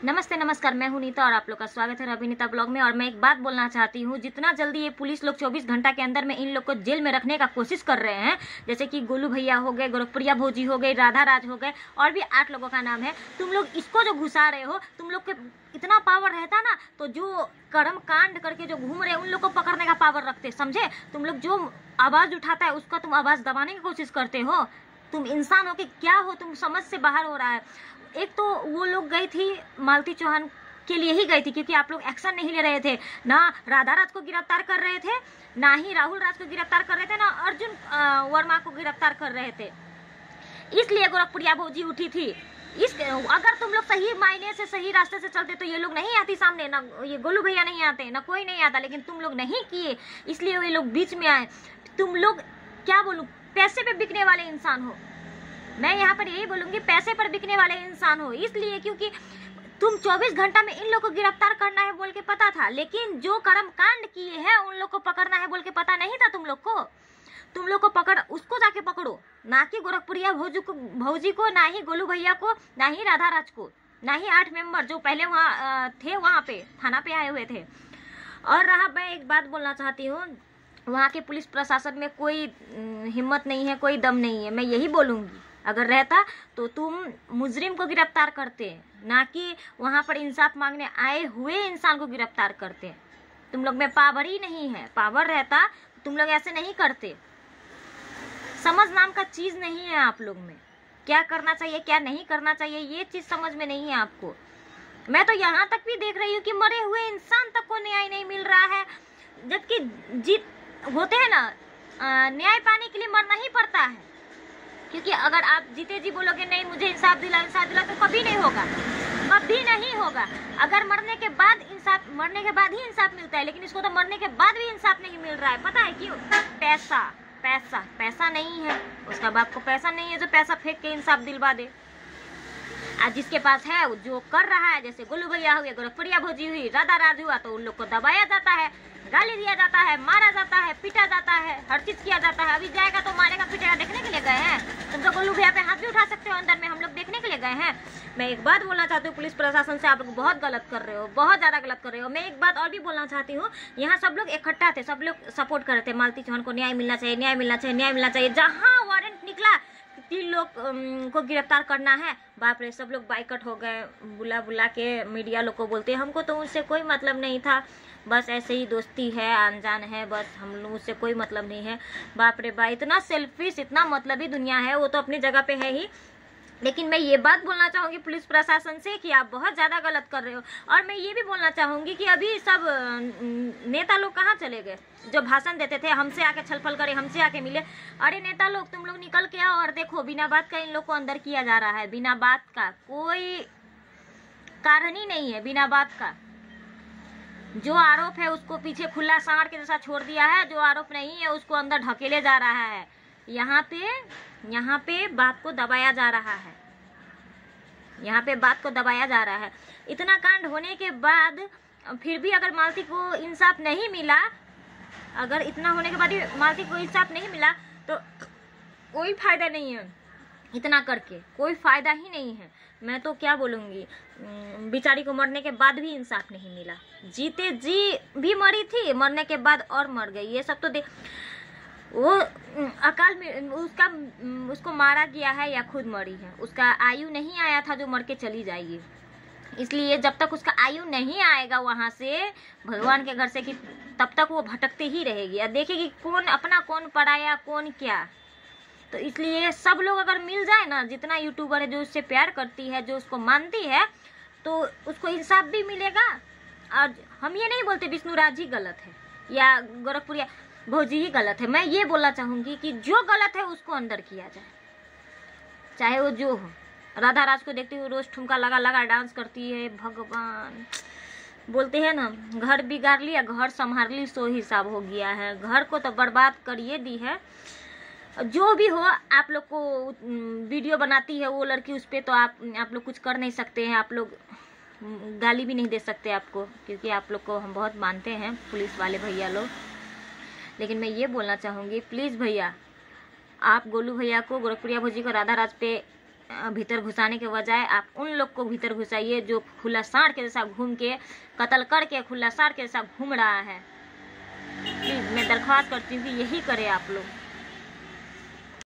नमस्ते नमस्कार, मैं हूं नीता और आप लोग का स्वागत है अभिनीता ब्लॉग में। और मैं एक बात बोलना चाहती हूं, जितना जल्दी ये पुलिस लोग 24 घंटा के अंदर में इन लोग को जेल में रखने का कोशिश कर रहे हैं, जैसे कि गोलू भैया हो गए, गोरखप्रिया भौजी हो गई, राधा राज हो गए और भी 8 लोगों का नाम है। तुम लोग इसको जो घुसा रहे हो, तुम लोग के इतना पावर रहता ना तो जो कर्म कांड करके जो घूम रहे हैं उन लोग को पकड़ने का पावर रखते, समझे। तुम लोग जो आवाज उठाता है उसका तुम आवाज दबाने की कोशिश करते हो। तुम इंसान हो कि क्या हो, तुम समझ से बाहर हो रहा है। एक तो वो लोग गई थी मालती चौहान के लिए ही गई थी, क्योंकि आप लोग एक्शन नहीं ले रहे थे, ना राधा राज को गिरफ्तार कर रहे थे, ना ही राहुल राज को गिरफ्तार कर रहे थे, ना अर्जुन वर्मा को गिरफ्तार कर रहे थे। इसलिए गोरखप्रिया भौजी उठी थी। अगर तुम लोग सही मायने से सही रास्ते से चलते तो ये लोग नहीं आती सामने, ना ये गोलू भैया नहीं आते, ना कोई नहीं आता, लेकिन तुम लोग नहीं किए इसलिए ये लोग बीच में आए। तुम लोग क्या बोलूं, पैसे पे बिकने वाले इंसान हो। मैं यहाँ पर यही बोलूंगी, पैसे पर बिकने वाले इंसान हो। इसलिए क्योंकि तुम 24 घंटा में इन लोग को गिरफ्तार करना है बोल के पता था, लेकिन जो कर्म कांड किए हैं उन लोग को पकड़ना है बोल के पता नहीं था तुम लोग को। तुम लोग को पकड़ उसको जाके पकड़ो, ना कि गोरखप्रिया भौजी को, ना ही गोलू भैया को, ना ही राधा राज को, ना ही 8 मेंबर जो पहले वहाँ थे, वहाँ पे थाना पे आए हुए थे। और रहा, मैं एक बात बोलना चाहती हूँ, वहाँ के पुलिस प्रशासन में कोई हिम्मत नहीं है, कोई दम नहीं है। मैं यही बोलूँगी, अगर रहता तो तुम मुजरिम को गिरफ्तार करते, ना कि वहाँ पर इंसाफ मांगने आए हुए इंसान को गिरफ्तार करते। तुम लोग में पावर ही नहीं है। पावर रहता तुम लोग ऐसे नहीं करते। समझ नाम का चीज नहीं है आप लोग में। क्या करना चाहिए क्या नहीं करना चाहिए ये चीज समझ में नहीं है आपको। मैं तो यहाँ तक भी देख रही हूँ कि मरे हुए इंसान तक को न्याय नहीं मिल रहा है, जबकि जीत होते हैं ना, न्याय पाने के लिए मरना ही पड़ता है। क्योंकि अगर आप जीते जी बोलोगे नहीं मुझे इंसाफ दिला तो कभी नहीं होगा, कभी नहीं होगा। अगर मरने के बाद ही इंसाफ मिलता है, लेकिन इसको तो मरने के बाद भी इंसाफ नहीं मिल रहा है। पता है क्यों? पैसा पैसा पैसा नहीं है, उसका बाप को पैसा नहीं है जो पैसा फेंक के इंसाफ दिलवा दे। आज जिसके पास है वो जो कर रहा है, जैसे गोलू भैया हुए, गोरखप्रिया भौजी हुई, राधा राज हुआ, तो उन लोग को दबाया जाता है, गाली दिया जाता है, मारा जाता है, पीटा जाता है, हर चीज किया जाता है। अभी जाएगा तो मारेगा पीटेगा, देखने के लिए गए हैं। तुम तो गोलू भैया पे हाथ भी उठा सकते हो अंदर में, हम लोग देखने के लिए गए हैं। मैं एक बात बोलना चाहती हूँ, पुलिस प्रशासन से आप लोग बहुत गलत कर रहे हो, बहुत ज्यादा गलत कर रहे हो। मैं एक बात और भी बोलना चाहती हूँ, यहाँ सब लोग इकट्ठा थे, सब लोग सपोर्ट कर रहे थे मालती चौहान को न्याय मिलना चाहिए, न्याय मिलना चाहिए, न्याय मिलना चाहिए। जहाँ वारंट निकला 3 लोग को गिरफ्तार करना है, बाप रे, सब लोग बाइकआउट हो गए। बुला बुला के मीडिया लोग को बोलते हमको तो उनसे कोई मतलब नहीं था, बस ऐसे ही दोस्ती है, अनजान है, बस हम लोग उससे कोई मतलब नहीं है। बाप रे बा, इतना सेल्फिश, इतना मतलबी दुनिया है। वो तो अपनी जगह पे है ही, लेकिन मैं ये बात बोलना चाहूंगी पुलिस प्रशासन से कि आप बहुत ज्यादा गलत कर रहे हो। और मैं ये भी बोलना चाहूंगी कि अभी सब नेता लोग कहाँ चले गए जो भाषण देते थे, हमसे आके छलफल करे, हमसे आके मिले। अरे नेता लोग, तुम लोग निकल के आओ और देखो, बिना बात का इन लोग को अंदर किया जा रहा है। बिना बात का कोई कारण ही नहीं है, बिना बात का। जो आरोप है उसको पीछे खुला सांड के जैसा छोड़ दिया है, जो आरोप नहीं है उसको अंदर ढकेले जा रहा है। यहाँ पे बात को दबाया जा रहा है, यहाँ पे बात को दबाया जा रहा है। इतना कांड होने के बाद फिर भी अगर मालती को इंसाफ नहीं मिला, अगर इतना होने के बाद भी मालती को इंसाफ नहीं मिला तो कोई फायदा नहीं है। इतना करके कोई फायदा ही नहीं है। मैं तो क्या बोलूँगी, बेचारी को मरने के बाद भी इंसाफ नहीं मिला। जीते जी भी मरी थी, मरने के बाद और मर गई। ये सब तो वो अकाल में उसको मारा गया है या खुद मरी है, उसका आयु नहीं आया था जो मर के चली जाएगी। इसलिए जब तक उसका आयु नहीं आएगा वहां से, भगवान के घर से, कि तब तक वो भटकते ही रहेगी और देखेगी कौन अपना कौन पराया कौन क्या। तो इसलिए सब लोग अगर मिल जाए ना, जितना यूट्यूबर है जो उससे प्यार करती है, जो उसको मानती है, तो उसको इंसाफ भी मिलेगा। और हम ये नहीं बोलते विष्णु राज ही गलत है या गोरखप्रिया भौजी ही गलत है। मैं ये बोलना चाहूंगी कि जो गलत है उसको अंदर किया जाए, चाहे वो जो हो। राधा राज को देखते हुए रोज ठुमका लगा लगा डांस करती है। भगवान, बोलते हैं ना, घर बिगाड़ लिया घर संभाल ली, सो हिसाब हो गया है। घर को तो बर्बाद करिए दी है। जो भी हो, आप लोग को वीडियो बनाती है वो लड़की, उस पर तो आप लोग कुछ कर नहीं सकते हैं। आप लोग गाली भी नहीं दे सकते आपको, क्योंकि आप लोग को हम बहुत मानते हैं पुलिस वाले भैया लोग। लेकिन मैं ये बोलना चाहूँगी, प्लीज़ भैया, आप गोलू भैया को, गोरखप्रिया भौजी को, राधा राज पे भीतर घुसाने के बजाय आप उन लोग को भीतर घुसाइए जो खुला सांड के जैसा घूम के कत्ल करके खुला सांड के जैसा घूम रहा है। प्लीज मैं दरख्वास्त करती हूँ कि यही करे आप लोग।